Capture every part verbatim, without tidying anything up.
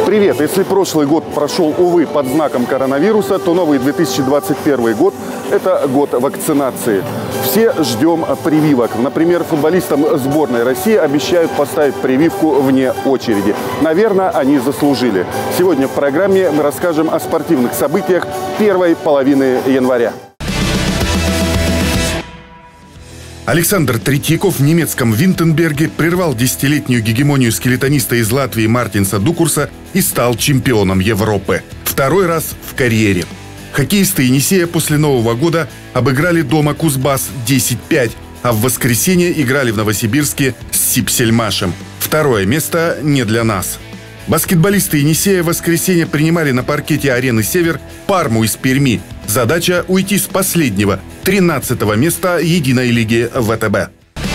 Привет! Если прошлый год прошел, увы, под знаком коронавируса, то новый две тысячи двадцать первый год – это год вакцинации. Все ждем прививок. Например, футболистам сборной России обещают поставить прививку вне очереди. Наверное, они заслужили. Сегодня в программе мы расскажем о спортивных событиях первой половины января. Александр Третьяков в немецком Виттенберге прервал десятилетнюю гегемонию скелетониста из Латвии Мартинса Дукурса и стал чемпионом Европы. Второй раз в карьере. Хоккеисты Енисея после Нового года обыграли дома Кузбасс десять пять, а в воскресенье играли в Новосибирске с Сипсельмашем. Второе место не для нас. Баскетболисты Енисея в воскресенье принимали на паркете арены «Север» Парму из Перми. Задача – уйти с последнего, тринадцатого места единой лиги ВТБ.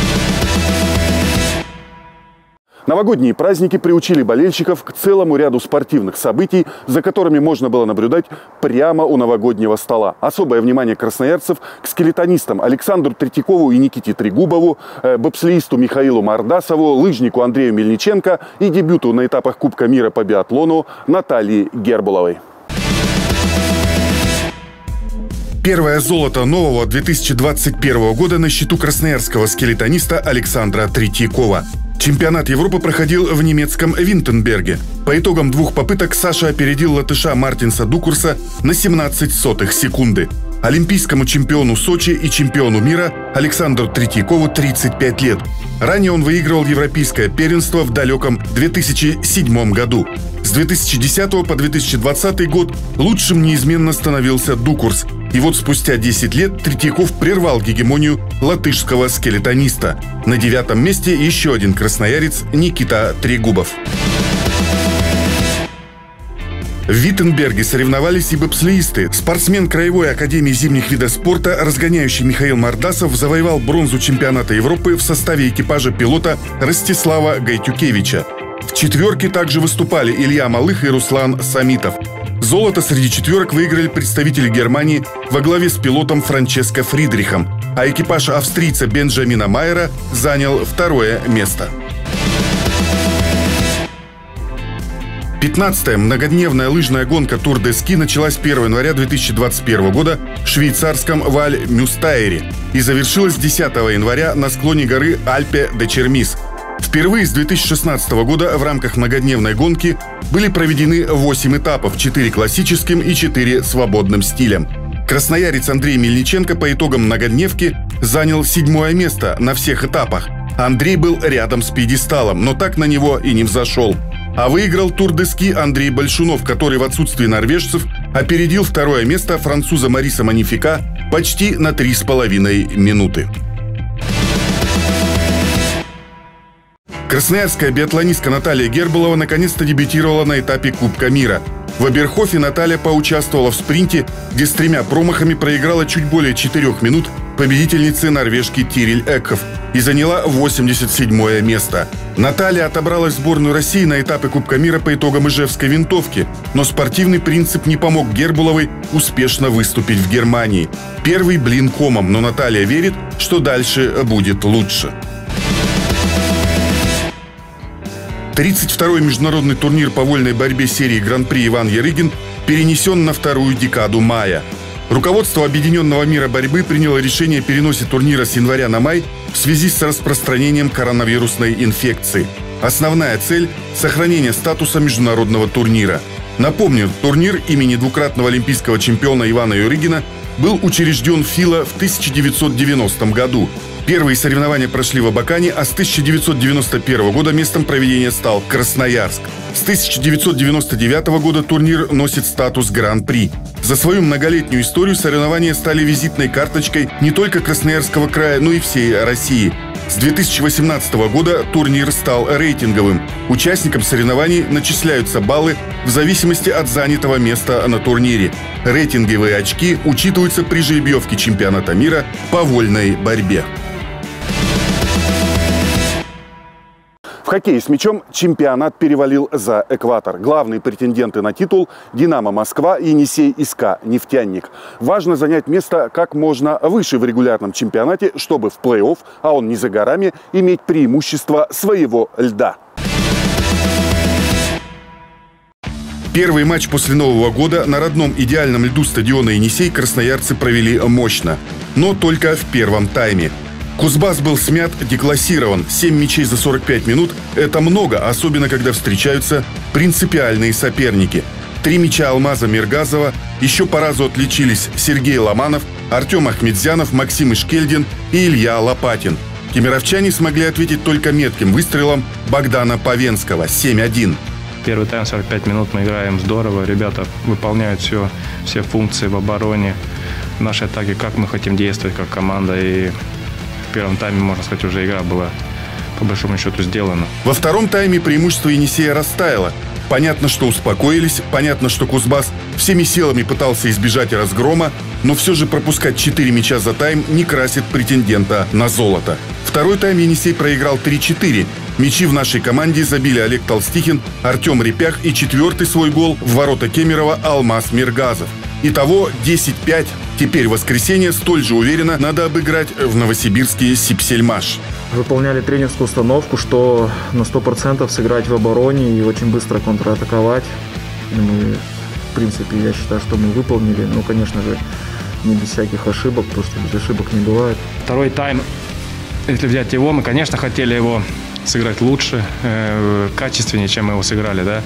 Новогодние праздники приучили болельщиков к целому ряду спортивных событий, за которыми можно было наблюдать прямо у новогоднего стола. Особое внимание красноярцев к скелетонистам Александру Третьякову и Никите Трегубову, бобслеисту Михаилу Мардасову, лыжнику Андрею Мельниченко и дебюту на этапах Кубка мира по биатлону Натальи Гербуловой. Первое золото нового две тысячи двадцать первого года на счету красноярского скелетониста Александра Третьякова. Чемпионат Европы проходил в немецком Виттенберге. По итогам двух попыток Саша опередил латыша Мартинса Дукурса на семнадцать сотых секунды. Олимпийскому чемпиону Сочи и чемпиону мира Александру Третьякову тридцать пять лет. Ранее он выигрывал европейское первенство в далеком две тысячи седьмом году. С две тысячи десятого по две тысячи двадцатый год лучшим неизменно становился Дукурс. И вот спустя десять лет Третьяков прервал гегемонию латышского скелетониста. На девятом месте еще один красноярец Никита Трегубов. В Виттенберге соревновались и бобслеисты. Спортсмен Краевой академии зимних видов спорта, разгоняющий Михаил Мардасов, завоевал бронзу чемпионата Европы в составе экипажа пилота Ростислава Гайтюкевича. В четверке также выступали Илья Малых и Руслан Самитов. Золото среди четверок выиграли представители Германии во главе с пилотом Франческо Фридрихом, а экипаж австрийца Бенджамина Майера занял второе место. пятнадцатая многодневная лыжная гонка Тур де Ски началась первого января две тысячи двадцать первого года в швейцарском Валь-Мюстайере и завершилась десятого января на склоне горы Альпе де Чермис. Впервые с две тысячи шестнадцатого года в рамках многодневной гонки были проведены восемь этапов, четыре классическим и четыре свободным стилем. Красноярец Андрей Мельниченко по итогам многодневки занял седьмое место на всех этапах. Андрей был рядом с пьедесталом, но так на него и не взошел. А выиграл Тур де Ски Андрей Большунов, который в отсутствии норвежцев опередил второе место француза Мариса Манифика почти на три с половиной минуты. Красноярская биатлонистка Наталья Гербулова наконец-то дебютировала на этапе Кубка мира. В Оберхофе Наталья поучаствовала в спринте, где с тремя промахами проиграла чуть более четырех минут победительнице норвежки Тириль Экхоф и заняла восемьдесят седьмое место. Наталья отобралась в сборную России на этапе Кубка мира по итогам ижевской винтовки, но спортивный принцип не помог Гербуловой успешно выступить в Германии. Первый блин комом, но Наталья верит, что дальше будет лучше. тридцать второй международный турнир по вольной борьбе серии Гран-при Иван Ярыгин перенесен на вторую декаду мая. Руководство Объединенного мира борьбы приняло решение о переносе турнира с января на май в связи с распространением коронавирусной инфекции. Основная цель – сохранение статуса международного турнира. Напомню, турнир имени двукратного олимпийского чемпиона Ивана Ярыгина был учрежден в Фила в тысяча девятьсот девяностом году. Первые соревнования прошли в Абакане, а с тысяча девятьсот девяносто первого года местом проведения стал Красноярск. С тысяча девятьсот девяносто девятого года турнир носит статус Гран-при. За свою многолетнюю историю соревнования стали визитной карточкой не только Красноярского края, но и всей России. С две тысячи восемнадцатого года турнир стал рейтинговым. Участникам соревнований начисляются баллы в зависимости от занятого места на турнире. Рейтинговые очки учитываются при жеребьевке чемпионата мира по вольной борьбе. В хоккее с мячом чемпионат перевалил за экватор. Главные претенденты на титул – «Динамо Москва» и «Енисей СК Нефтяник». Важно занять место как можно выше в регулярном чемпионате, чтобы в плей-офф, а он не за горами, иметь преимущество своего льда. Первый матч после Нового года на родном идеальном льду стадиона «Енисей» красноярцы провели мощно. Но только в первом тайме. Кузбасс был смят, деклассирован. семь мячей за сорок пять минут – это много, особенно когда встречаются принципиальные соперники. Три мяча Алмаза Миргазова, еще по разу отличились Сергей Ломанов, Артем Ахмедзянов, Максим Ишкельдин и Илья Лопатин. Кемеровчане смогли ответить только метким выстрелом Богдана Павенского – семь один. Первый тайм, сорок пять минут, мы играем здорово. Ребята выполняют все, все функции в обороне, в нашей атаке, как мы хотим действовать как команда. И в первом тайме, можно сказать, уже игра была по большому счету сделана. Во втором тайме преимущество Енисея растаяло. Понятно, что успокоились, понятно, что Кузбасс всеми силами пытался избежать разгрома, но все же пропускать четыре мяча за тайм не красит претендента на золото. Второй тайм Енисей проиграл три четыре. Мячи в нашей команде забили Олег Толстихин, Артем Репях и четвертый свой гол в ворота Кемерово Алмаз Миргазов. Итого десять пять. Теперь в воскресенье столь же уверенно надо обыграть в Новосибирске Сипсельмаш. Выполняли тренерскую установку, что на сто процентов сыграть в обороне и очень быстро контратаковать. И мы, в принципе, я считаю, что мы выполнили. Но, конечно же, не без всяких ошибок, потому что без ошибок не бывает. Второй тайм, если взять его, мы, конечно, хотели его сыграть лучше, э, качественнее, чем мы его сыграли, да.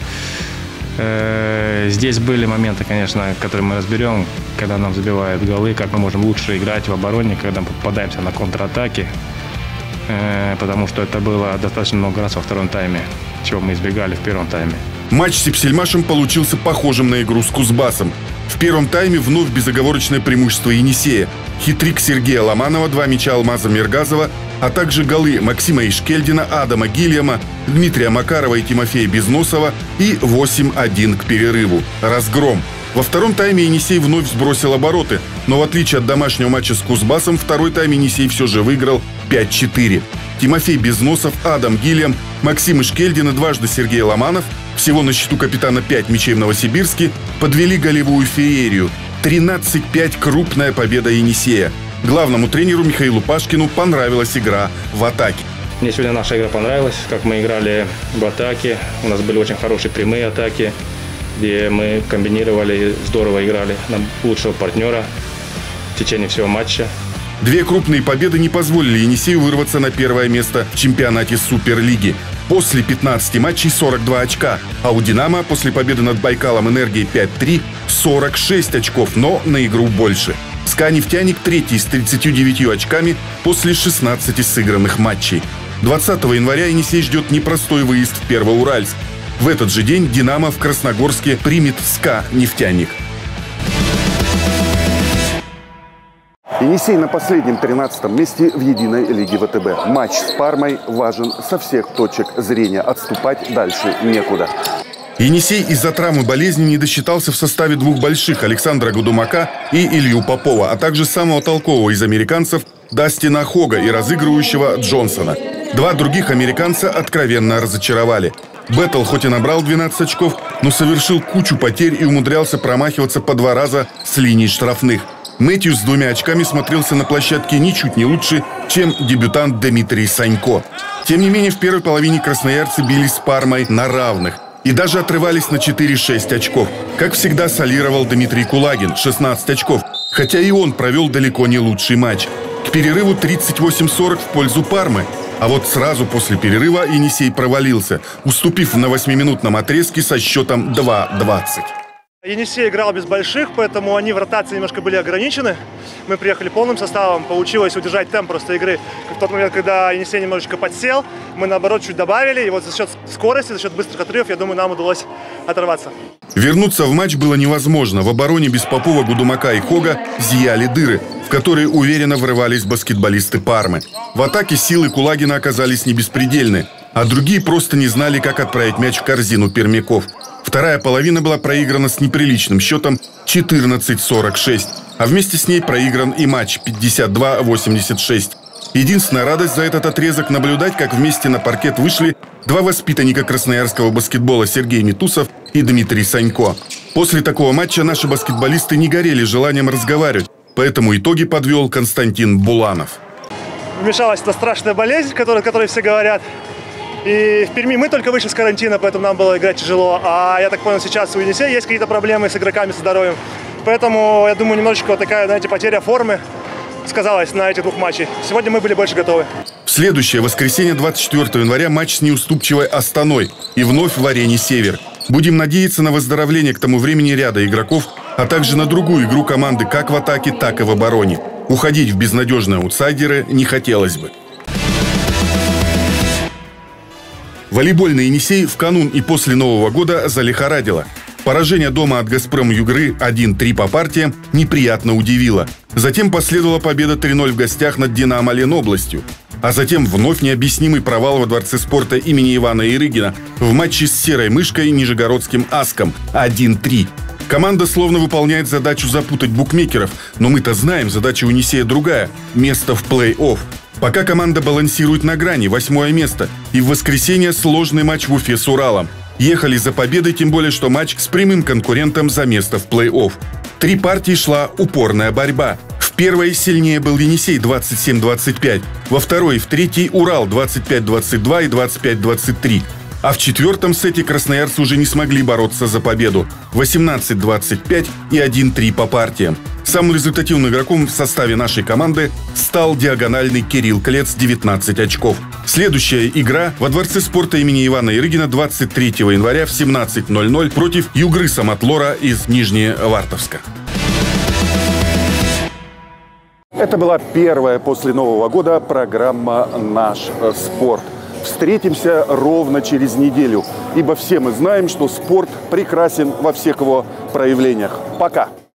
Э, здесь были моменты, конечно, которые мы разберем, когда нам забивают голы, как мы можем лучше играть в обороне, когда мы попадаемся на контратаки, э, потому что это было достаточно много раз во втором тайме, чего мы избегали в первом тайме. Матч с Сипсельмашем получился похожим на игру с Кузбассом. В первом тайме вновь безоговорочное преимущество Енисея. Хитрик Сергея Ломанова, два мяча Алмаза Миргазова, а также голы Максима Ишкельдина, Адама Гильяма, Дмитрия Макарова и Тимофея Безносова и восемь один к перерыву. Разгром. Во втором тайме Енисей вновь сбросил обороты, но в отличие от домашнего матча с Кузбассом, второй тайм Енисей все же выиграл пять четыре. Тимофей Безносов, Адам Гильям, Максим Ишкельдин и дважды Сергей Ломанов, всего на счету капитана пять мячей в Новосибирске, подвели голевую феерию. тринадцать пять – крупная победа Енисея. Главному тренеру Михаилу Пашкину понравилась игра в атаке. Мне сегодня наша игра понравилась, как мы играли в атаке. У нас были очень хорошие прямые атаки, где мы комбинировали, здорово играли. Нам лучшего партнера в течение всего матча. Две крупные победы не позволили Енисею вырваться на первое место в чемпионате Суперлиги. После пятнадцати матчей сорок два очка, а у «Динамо» после победы над Байкалом «Энергией» пять три сорок шесть очков, но на игру больше. СКА «Нефтяник» третий с тридцатью девятью очками после шестнадцати сыгранных матчей. двадцатого января Енисей ждет непростой выезд в Первоуральск. В этот же день «Динамо» в Красногорске примет СКА «Нефтяник». Енисей на последнем тринадцатом месте в единой лиге ВТБ. Матч с Пармой важен со всех точек зрения. Отступать дальше некуда. Енисей из-за травмы болезни не досчитался в составе двух больших – Александра Гудумака и Илью Попова, а также самого толкового из американцев Дастина Хога и разыгрывающего Джонсона. Два других американца откровенно разочаровали. Беттл хоть и набрал двенадцать очков, но совершил кучу потерь и умудрялся промахиваться по два раза с линий штрафных. Мэтьюс с двумя очками смотрелся на площадке ничуть не лучше, чем дебютант Дмитрий Санько. Тем не менее, в первой половине красноярцы бились с Пармой на равных и даже отрывались на четыре-шесть очков. Как всегда, солировал Дмитрий Кулагин – шестнадцать очков, хотя и он провел далеко не лучший матч. К перерыву тридцать восемь сорок в пользу Пармы. А вот сразу после перерыва Енисей провалился, уступив на восьмиминутном отрезке со счетом два двадцать. Енисей играл без больших, поэтому они в ротации немножко были ограничены. Мы приехали полным составом, получилось удержать темп просто игры. В тот момент, когда Енисей немножечко подсел, мы наоборот чуть добавили. И вот за счет скорости, за счет быстрых отрывов, я думаю, нам удалось оторваться. Вернуться в матч было невозможно. В обороне без Попова, Гудумака и Хога зияли дыры, в которые уверенно врывались баскетболисты Пармы. В атаке силы Кулагина оказались не беспредельны, а другие просто не знали, как отправить мяч в корзину пермяков. Вторая половина была проиграна с неприличным счетом четырнадцать сорок шесть, а вместе с ней проигран и матч пятьдесят два восемьдесят шесть. Единственная радость за этот отрезок — наблюдать, как вместе на паркет вышли два воспитанника красноярского баскетбола Сергей Митусов и Дмитрий Санько. После такого матча наши баскетболисты не горели желанием разговаривать, поэтому итоги подвел Константин Буланов. Вмешалась эта страшная болезнь, о которой, о которой все говорят. И в Перми мы только вышли с карантина, поэтому нам было играть тяжело. А я так понял, сейчас у Енисея есть какие-то проблемы с игроками, со здоровьем. Поэтому, я думаю, немножечко вот такая, знаете, потеря формы сказалась на этих двух матчах. Сегодня мы были больше готовы. В следующее воскресенье, двадцать четвёртого января, матч с неуступчивой Астаной. И вновь в арене «Север». Будем надеяться на выздоровление к тому времени ряда игроков, а также на другую игру команды как в атаке, так и в обороне. Уходить в безнадежные аутсайдеры не хотелось бы. Волейбольный Енисей в канун и после Нового года залихорадило. Поражение дома от «Газпром Югры» один-три по партиям неприятно удивило. Затем последовала победа три ноль в гостях над «Динамо» Ленобластью. А затем вновь необъяснимый провал во Дворце спорта имени Ивана Ярыгина в матче с «Серой мышкой» нижегородским «Аском» один-три. Команда словно выполняет задачу запутать букмекеров, но мы-то знаем, задача у Енисея другая – место в плей-офф. Пока команда балансирует на грани, восьмое место. И в воскресенье сложный матч в Уфе с Уралом. Ехали за победой, тем более, что матч с прямым конкурентом за место в плей-офф. Три партии шла упорная борьба. В первой сильнее был Енисей двадцать семь двадцать пять. Во второй и в третьей Урал двадцать пять двадцать два и двадцать пять двадцать три. А в четвертом сете красноярцы уже не смогли бороться за победу. восемнадцать двадцать пять и один-три по партиям. Самым результативным игроком в составе нашей команды стал диагональный Кирилл Клец, девятнадцать очков. Следующая игра во Дворце спорта имени Ивана Ярыгина двадцать третьего января в семнадцать ноль ноль против Югры Самотлора из Нижневартовска. Это была первая после Нового года программа «Наш спорт». Встретимся ровно через неделю, ибо все мы знаем, что спорт прекрасен во всех его проявлениях. Пока!